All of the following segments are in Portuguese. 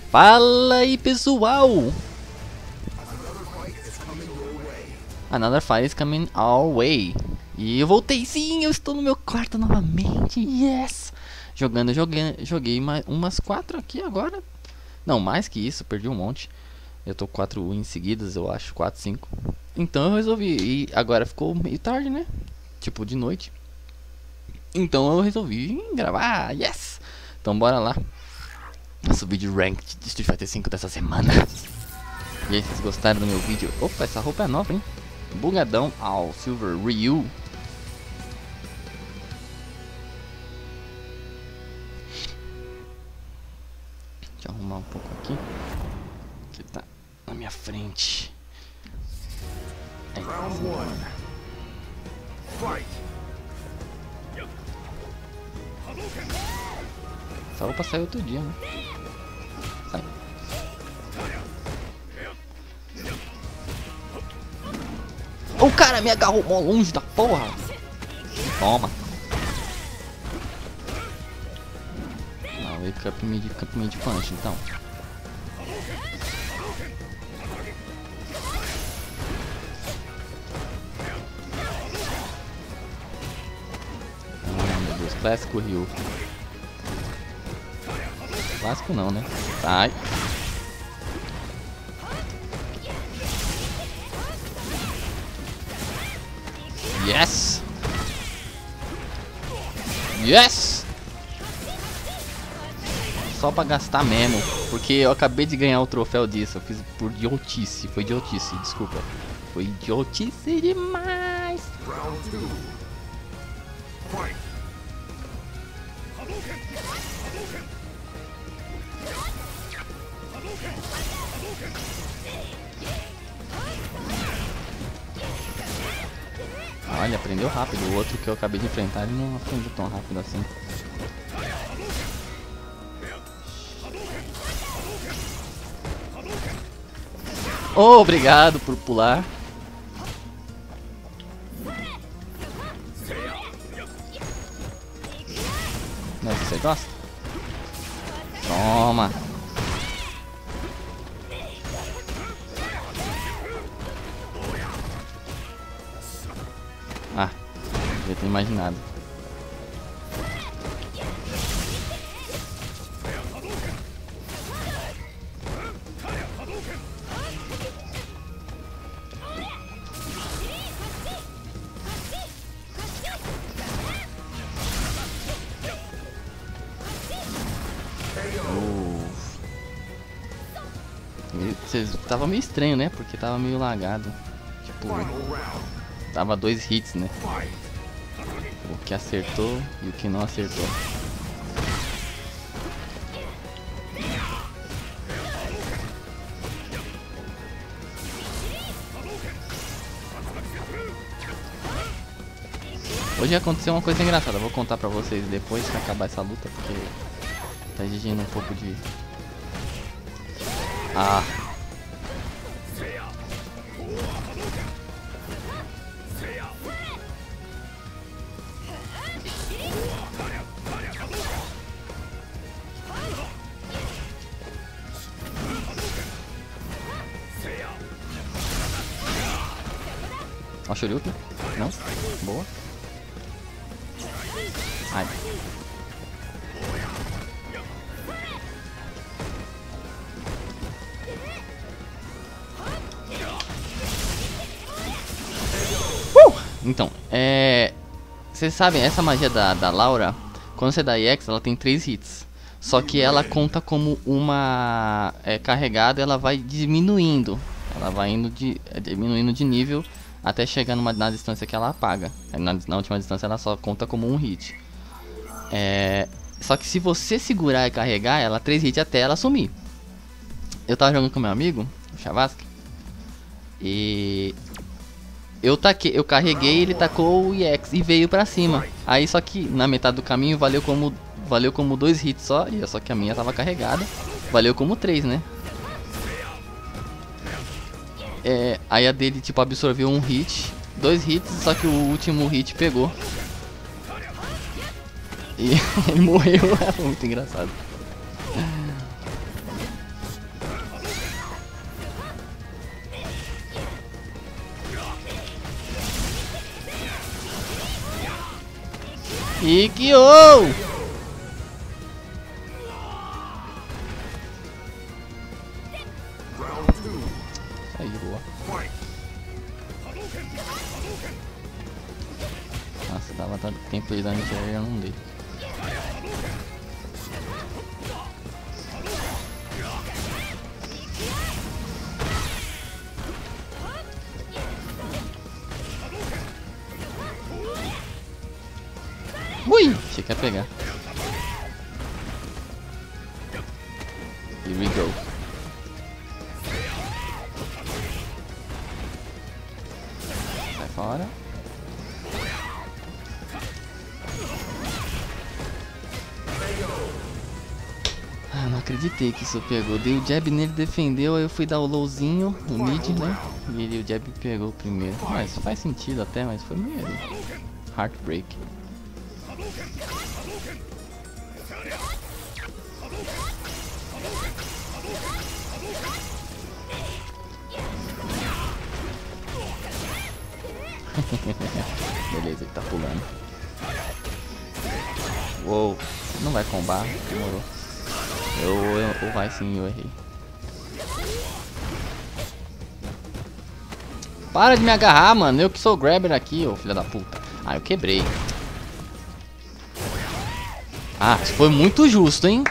Fala aí, pessoal! Another fight is coming our way. E eu voltei, sim, eu estou no meu quarto novamente, yes! Joguei umas 4 aqui agora. Não, mais que isso, perdi um monte. Eu tô 4 em seguidas, eu acho, 4, 5. Então eu resolvi, e agora ficou meio tarde, né? Tipo, de noite. Então eu resolvi gravar, yes! Então bora lá. Nosso vídeo ranked de Street Fighter 5 dessa semana. E aí, vocês gostaram do meu vídeo? Opa, essa roupa é nova, hein? Bugadão ao Silver Ryu. Deixa eu arrumar um pouco aqui. Que tá na minha frente. Aí, essa roupa saiu outro dia, né? Sai. O cara me agarrou mó longe da porra. Toma. Não, wake up mid punch, então. Ah, meu Deus, clássico Ryu. Clássico não, né? Sai. Yes! Yes! Só pra gastar mesmo, porque eu acabei de ganhar o troféu disso. Eu fiz por idiotice, foi idiotice, desculpa. Foi idiotice demais! Olha, aprendeu rápido. O outro que eu acabei de enfrentar, ele não aprendeu tão rápido assim. Oh, obrigado por pular. Mas você gosta? Toma. Ah, já tinha imaginado. Tava meio estranho, né? Porque tava meio lagado. Tipo, tava 2 hits, né? O que acertou e o que não acertou. Hoje aconteceu uma coisa engraçada. Eu vou contar pra vocês depois que acabar essa luta, porque tá exigindo um pouco de... Ah... Ó, Shoryuken. Não? Boa. Ai. Então, vocês sabem, essa magia da Laura, quando você dá EX, ela tem 3 hits. Só que ela conta como uma carregada, ela vai diminuindo. Ela vai indo diminuindo de nível até chegar na distância que ela apaga. Na última distância ela só conta como um hit. Só que se você segurar e carregar ela, 3 hits até ela sumir. Eu tava jogando com meu amigo, o Chavasca, e eu carreguei, ele tacou o EX e veio pra cima. Aí só que na metade do caminho valeu como 2 hits só, e só que a minha tava carregada. Valeu como 3, né? Aí a dele tipo absorveu um hit, 2 hits, só que o último hit pegou. E ele morreu, foi muito engraçado. Ikyo! Aí, boa. Nossa, tava tanto tempo aí dando anti-air, eu não dei. Ui! Achei que ia pegar. Here we go. Sai fora. Ah, não acreditei que isso pegou. Dei o jab nele, defendeu, aí eu fui dar o lowzinho, o mid, né? E o jab pegou primeiro. Mas faz sentido até, mas foi meio heartbreak. Beleza, ele tá pulando. Uou, não vai combar, demorou. Ou vai sim, eu errei. Para de me agarrar, mano. Eu que sou o grabber aqui, ô filho da puta. Ah, eu quebrei. Ah, isso foi muito justo, hein?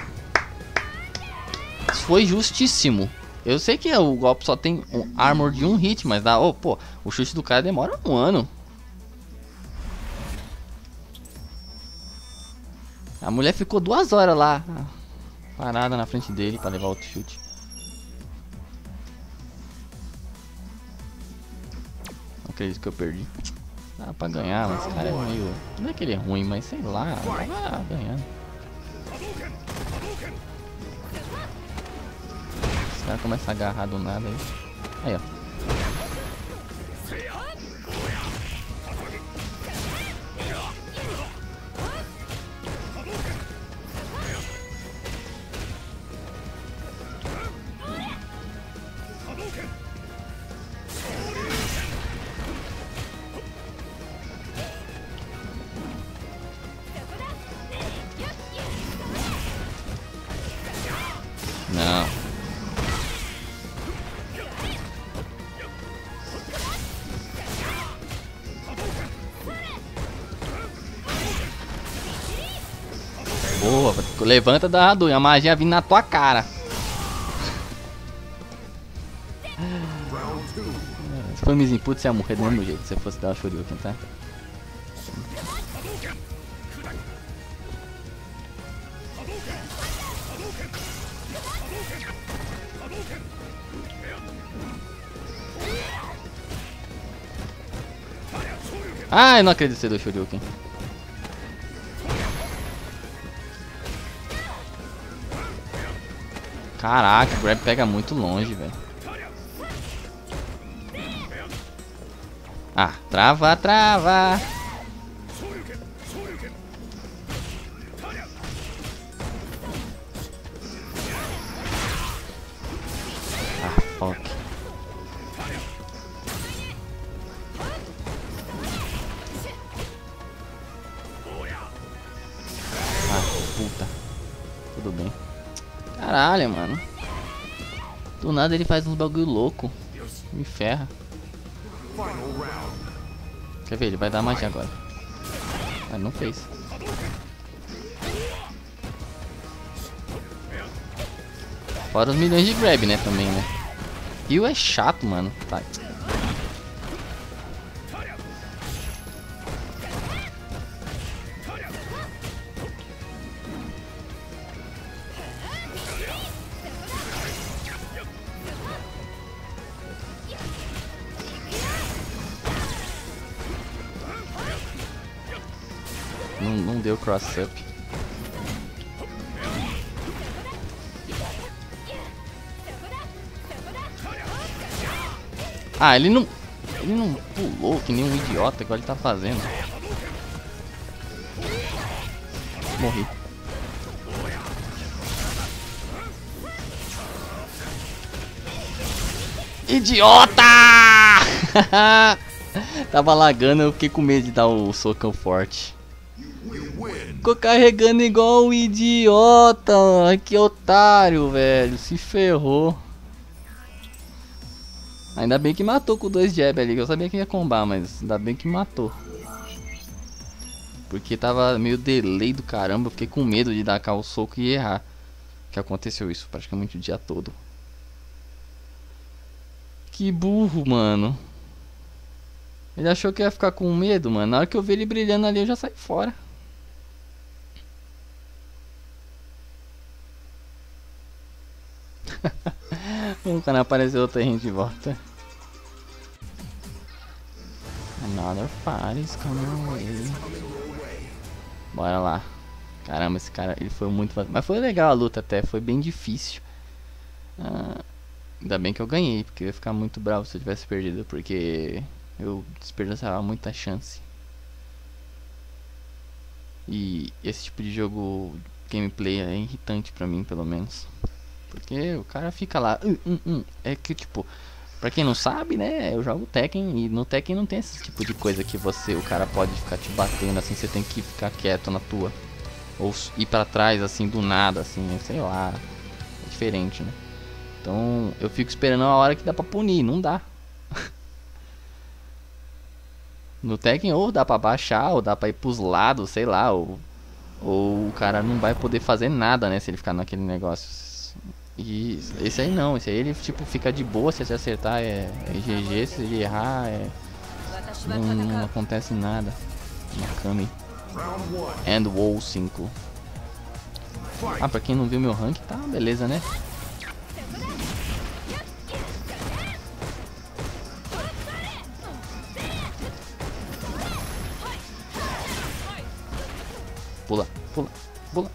Isso foi justíssimo. Eu sei que o golpe só tem um armor de um hit, mas dá... Oh, pô, o chute do cara demora um ano. A mulher ficou 2 horas lá, parada na frente dele pra levar outro chute. Não acredito que eu perdi. Dá pra ganhar, mas esse cara é meio... Não é que ele é ruim, mas sei lá, tava ganhando. Os caras começam a agarrar do nada aí. Aí, ó. Não. Boa, levanta da Hadouken, a magia vindo na tua cara. Se for Miss Input, você ia morrer do mesmo jeito se você fosse dar o Shoryuken, tá? Ah, eu não acredito que você deu Shoryuken. Caraca, o grab pega muito longe, velho. Ah, trava, trava. Ah, fuck. Ah, puta. Tudo bem. Caralho, mano. Do nada ele faz uns bagulho louco. Me ferra. Quer ver? Ele vai dar magia agora. Ah, não fez. Fora os milhões de grab, né? Também, né? Rio é chato, mano. Tá. Não deu cross-up. Ah, ele não pulou que nem um idiota igual ele tá fazendo. Morri. Idiota! Tava lagando, eu fiquei com medo de dar o socão forte. Ficou carregando igual um idiota. Que otário, velho. Se ferrou. Ainda bem que matou com 2 jab ali. Eu sabia que ia combar, mas ainda bem que matou. Porque tava meio delay do caramba. Eu fiquei com medo de dar o soco e errar. Que aconteceu isso praticamente o dia todo. Que burro, mano. Ele achou que ia ficar com medo, mano. Na hora que eu vi ele brilhando ali, eu já saí fora. Quando apareceu outra gente de volta. Another fight is coming away. Bora lá. Caramba, esse cara, ele foi muito... Mas foi legal a luta até, foi bem difícil. Ainda bem que eu ganhei, porque eu ia ficar muito bravo se eu tivesse perdido, porque eu desperdiçava muita chance. E esse tipo de jogo, gameplay, é irritante pra mim, pelo menos. Porque o cara fica lá... É que, tipo, pra quem não sabe, né, eu jogo Tekken, e no Tekken não tem esse tipo de coisa que o cara pode ficar te batendo, assim, você tem que ficar quieto na tua. Ou ir pra trás, assim, do nada, assim, sei lá. É diferente, né? Então, eu fico esperando a hora que dá pra punir, não dá. No Tekken, ou dá pra baixar, ou dá pra ir pros lados, sei lá, ou o cara não vai poder fazer nada, né, se ele ficar naquele negócio. E esse aí não, esse aí ele, tipo, fica de boa, se você acertar é GG, se ele errar não acontece nada. Nakami. And Wall 5. Ah, pra quem não viu meu rank, tá beleza, né? Pula, pula, pula.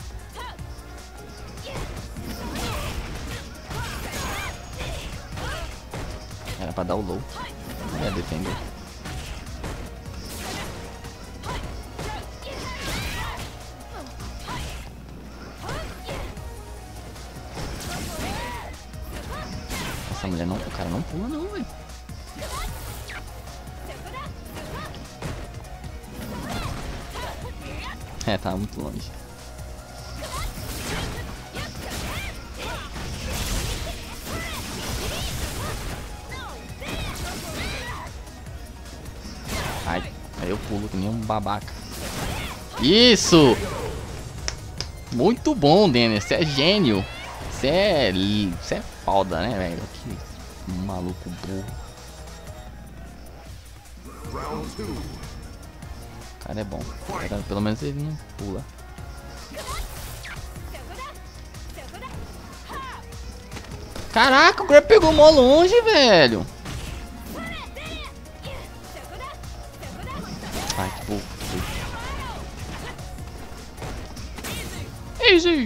Era pra dar o low. Ia defender. Essa mulher não, o cara não pula não, velho. É, tava muito longe. Ai, aí eu pulo que nem um babaca. Isso! Muito bom, Dennis. Você é gênio. Você é foda, né, velho? Que maluco burro. O cara é bom. Pelo menos ele não pula. Caraca, o Grab pegou mó longe, velho. Ai, que burro. Easy.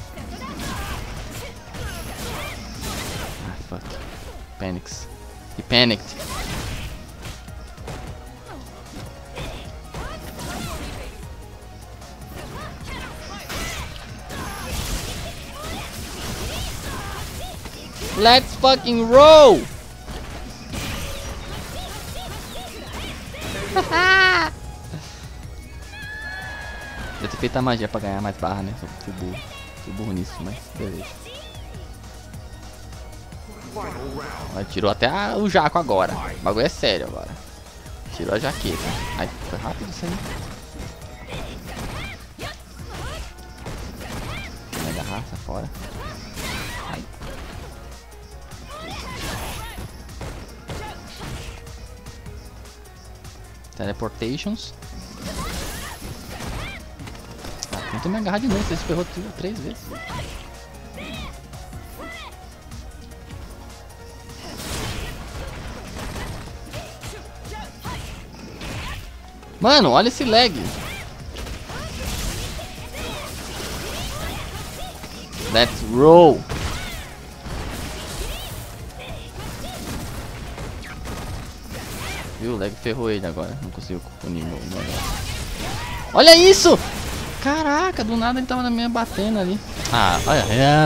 Ah, fuck. Panics. He panicked. Let's fucking roll! Eu ter feito a magia pra ganhar mais barra, né? Fui burro nisso, mas beleza. Ela tirou até o jaco agora. O bagulho é sério agora. Tirou a jaqueta. Ai, foi rápido isso aí. Vai agarrar, sai fora. Ai. Teleportations. Não tem me agarrar de novo, você se ferrou 3 vezes. Mano, olha esse lag. Let's roll. Viu? O lag ferrou ele agora. Não consigo punir meu negócio. Olha isso! Caraca, do nada ele tava na minha batendo ali. Ah, olha.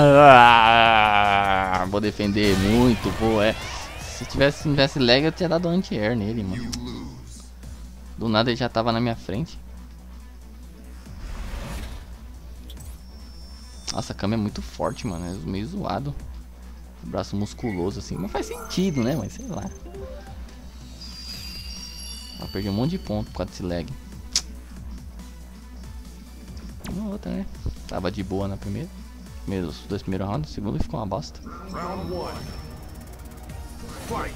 Vou defender muito, pô. Se tivesse lag, eu tinha dado anti-air nele, mano. Do nada ele já tava na minha frente. Nossa, a Kami é muito forte, mano. É meio zoado. Braço musculoso assim. Não faz sentido, né? Mas sei lá. Ela perdeu um monte de ponto por causa desse lag. Uma outra, né? Tava de boa na primeira. Os dois primeiros rounds, no segundo ficou uma bosta. Round 1. Fight.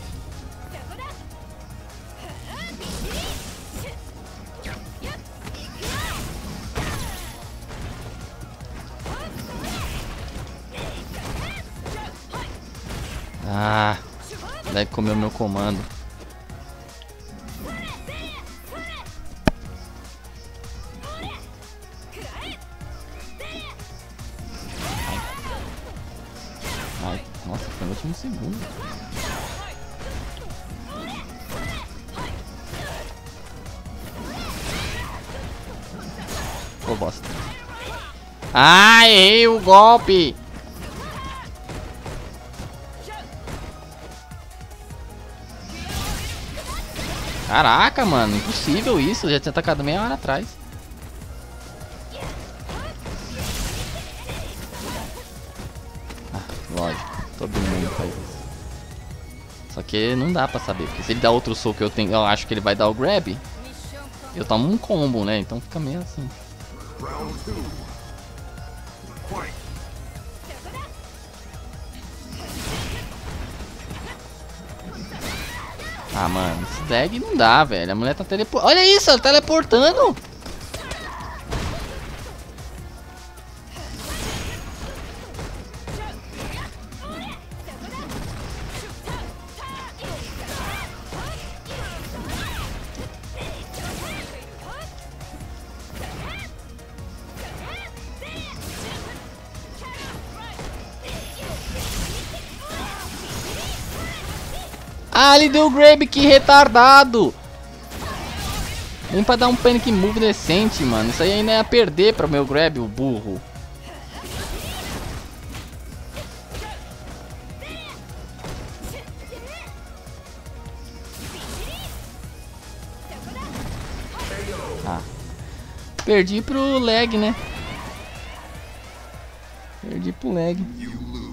Ah, deve comer o meu comando. Ai, nossa, foi no último segundo. Ô, bosta. Ah, errei o golpe. Caraca, mano, impossível isso. Eu já tinha atacado meia hora atrás. Ah, lógico, todo mundo faz isso. Só que não dá pra saber, porque se ele dá outro soco eu acho que ele vai dar o grab. Eu tomo um combo, né? Então fica meio assim. Round 2. Fight. Ah, mano, esse tag não dá, velho. A mulher tá teleportando. Olha isso, ela tá teleportando. Ah, ele deu o grab, que retardado. Nem pra dar um panic move decente, mano. Isso aí ainda ia perder pra meu grab, o burro. Ah, perdi pro lag, né? Perdi pro lag. You lose.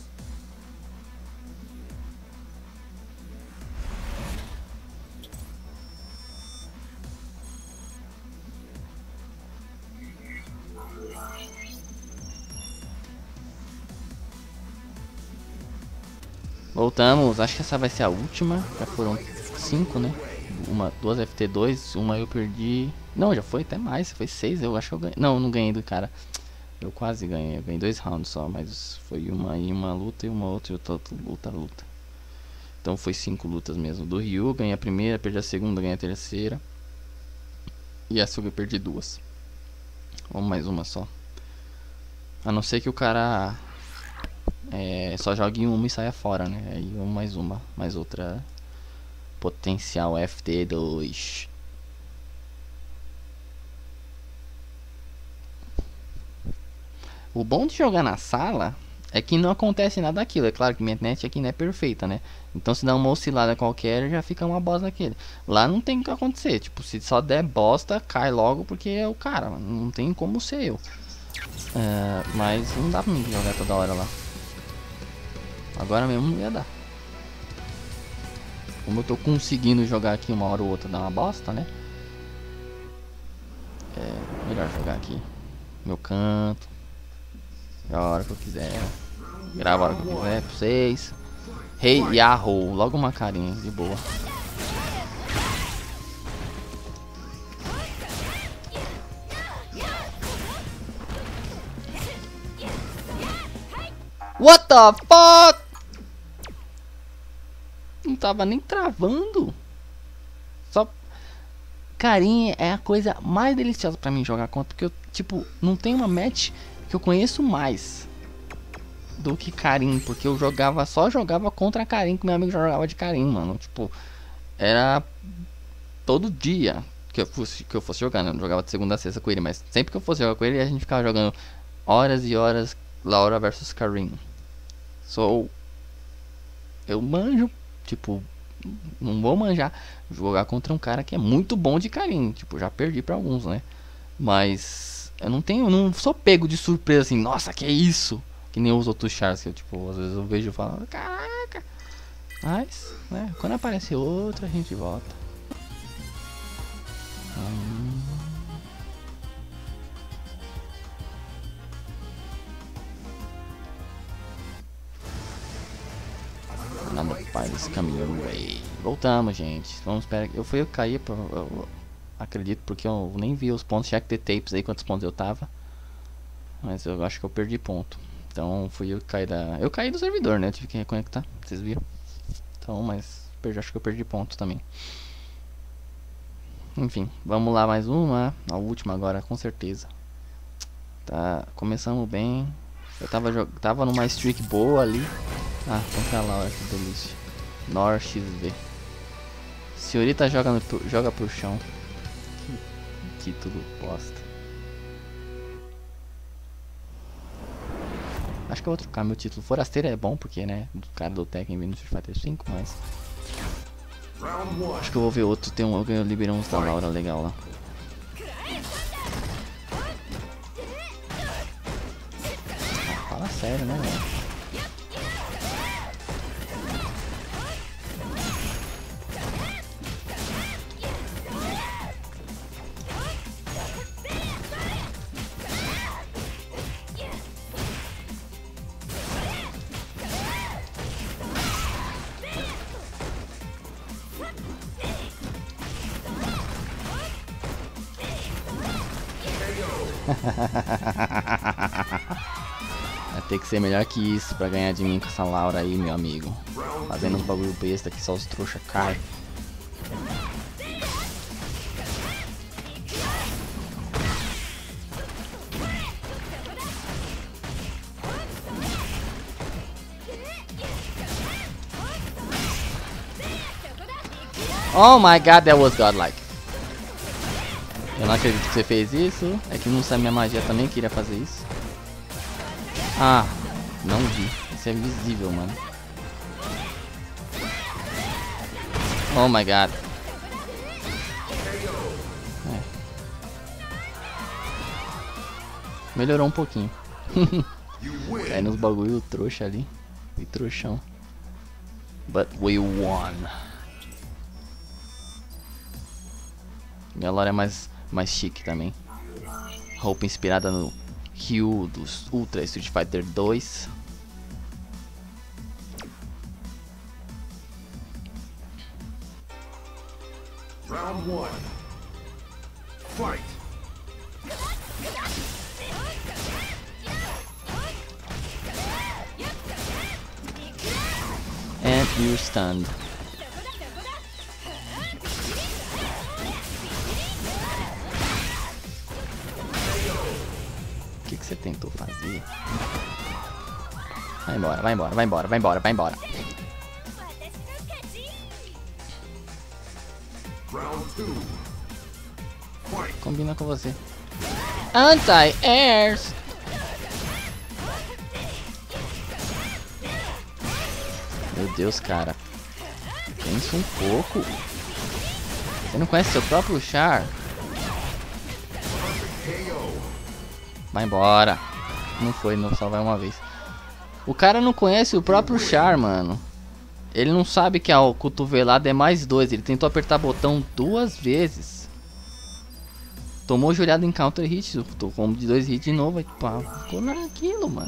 Voltamos, acho que essa vai ser a última. Já foram 5, né? Duas FT2, uma eu perdi. Não, já foi até mais, foi 6, eu acho que eu ganhei. Não, não ganhei do cara. Eu quase ganhei, eu ganhei 2 rounds só, mas foi uma luta e uma outra luta. Então foi 5 lutas mesmo. Do Ryu, ganhei a primeira, perdi a segunda, ganhei a terceira. E essa eu perdi 2. Vamos mais uma só. A não ser que o cara só jogue uma e saia fora, né? Aí mais outra potencial FT2. O bom de jogar na sala é que não acontece nada daquilo. É claro que minha net aqui não é perfeita, né? Então se dá uma oscilada qualquer, já fica uma bosta daquele. Lá não tem o que acontecer. Tipo, se só der bosta, cai logo porque é o cara. Não tem como ser eu. Mas não dá pra mim jogar toda hora lá. Agora mesmo não ia dar. Como eu tô conseguindo jogar aqui uma hora ou outra, dá uma bosta, né? É melhor jogar aqui. Meu canto. A hora que eu quiser. Grava a hora que eu quiser pra vocês. Hey Yahoo, logo uma carinha de boa. What the fuck? Não tava nem travando. Só carinha é a coisa mais deliciosa pra mim jogar contra, porque eu, tipo, não tem uma match que eu conheço mais do que Karim, porque eu só jogava contra Karim, que meu amigo já jogava de Karim, mano. Tipo, era todo dia que eu fosse jogar, né? Eu não jogava de segunda a sexta com ele, mas sempre que eu fosse jogar com ele, a gente ficava jogando horas e horas Laura versus Karim. Eu manjo, tipo, não vou manjar jogar contra um cara que é muito bom de Karim. Tipo, já perdi pra alguns, né? Mas Eu não sou pego de surpresa assim, nossa, que é isso? Que nem os outros chars que eu, tipo, às vezes eu vejo e falo, caraca. Mas, né, quando aparece outro a gente volta. Nada faz caminho way. Voltamos, gente. Vamos esperar. Eu caí, eu acredito, porque eu nem vi os pontos. Check the tapes aí, quantos pontos eu tava. Mas eu acho que eu perdi ponto. Então fui eu que caí da. Eu caí do servidor, né? Eu tive que reconectar. Vocês viram? Então, mas acho que eu perdi ponto também. Enfim, vamos lá mais uma. A última agora, com certeza. Tá, começamos bem. Eu tava numa streak boa ali. Ah, contra a Laura, que delícia. Nor XV. Senhorita joga pro chão. Que título bosta. Acho que eu vou trocar meu título. Forasteiro é bom porque, né, o cara do Tekken vem no Street Fighter 5, mas acho que eu vou ver outro. Tem eu liberei uns da Laura legal lá. Ah, fala sério, né, velho? Vai ter que ser melhor que isso pra ganhar de mim com essa Laura aí, meu amigo. Fazendo uns bagulho besta que só os trouxa caem. Oh my god, that was godlike. Eu não acredito que você fez isso. É que não sabe minha magia também queria fazer isso. Ah, não vi. Isso é visível, mano. Oh my god. É. Melhorou um pouquinho. Cai nos bagulho trouxa ali. E trouxão. But we won. Minha Laura é mais chique também. Roupa inspirada no Ryu dos Ultra Street Fighter 2. Round 1. Fight. And you're stunned. O que você tentou fazer? Vai embora, vai embora, vai embora, vai embora, vai embora. Round 2. Fight. Combina com você. Anti-airs. Meu Deus, cara. Pensa um pouco. Você não conhece seu próprio char? Vai embora. Não foi, não, só vai uma vez. O cara não conhece o próprio char, mano. Ele não sabe que a cotovelada é mais 2. Ele tentou apertar botão 2 vezes. Tomou joelhada em counter hit. Tomou de 2 hits de novo. Aí, pá, ficou naquilo, mano.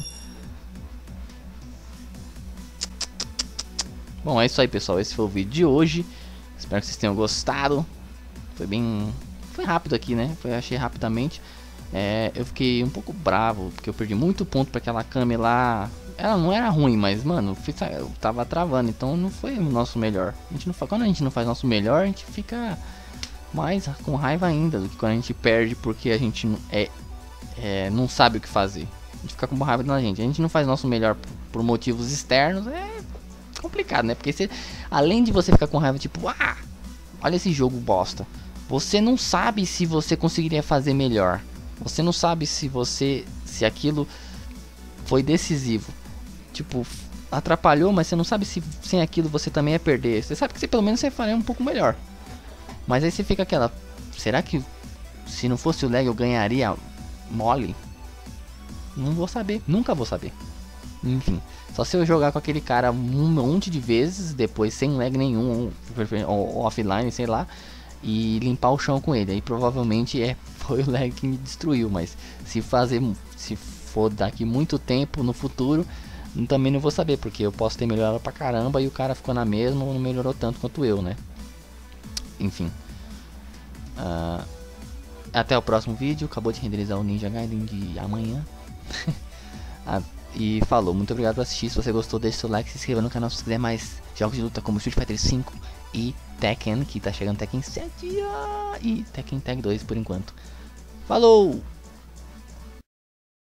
Bom, é isso aí, pessoal. Esse foi o vídeo de hoje. Espero que vocês tenham gostado. Foi bem... Foi rápido aqui, né? Achei rapidamente. Eu fiquei um pouco bravo, porque eu perdi muito ponto pra aquela Kami lá. Ela não era ruim, mas, mano, eu tava travando, então não foi o nosso melhor. Quando a gente não faz nosso melhor, a gente fica mais com raiva ainda do que quando a gente perde porque a gente não sabe o que fazer. A gente fica com raiva da gente. A gente não faz nosso melhor por motivos externos, é complicado, né? Porque além de você ficar com raiva, tipo, olha esse jogo bosta. Você não sabe se você conseguiria fazer melhor. Você não sabe se aquilo foi decisivo. Tipo, atrapalhou, mas você não sabe se sem aquilo você também ia perder. Você sabe que pelo menos você faria um pouco melhor. Mas aí você fica aquela, será que se não fosse o lag eu ganharia mole, não vou saber, nunca vou saber. Enfim, só se eu jogar com aquele cara um monte de vezes, depois sem lag nenhum, ou offline, sei lá, e limpar o chão com ele. Aí provavelmente foi o lag que me destruiu, mas se for daqui muito tempo no futuro, também não vou saber, porque eu posso ter melhorado pra caramba e o cara ficou na mesma ou não melhorou tanto quanto eu, né? Enfim. Até o próximo vídeo. Acabou de renderizar o Ninja Gaiden de amanhã. E falou, muito obrigado por assistir. Se você gostou, deixe seu like, se inscreva no canal se quiser mais jogos de luta como Street Fighter 5 e Tekken, que tá chegando Tekken 7 e Tekken Tag 2 por enquanto. Falou!